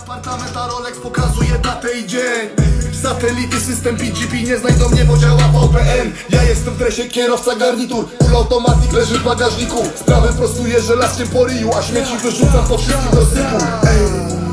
Apartament, a Rolex pokazuje datę i dzień. Satelity, system PGP, nie znajdą mnie, bo działa VPN. Ja jestem w dresie, kierowca garnitur, full automatic leży w bagażniku. Sprawę prostuję żelazkiem po ryju, a śmieci wyrzucam po wszystkim do sypu.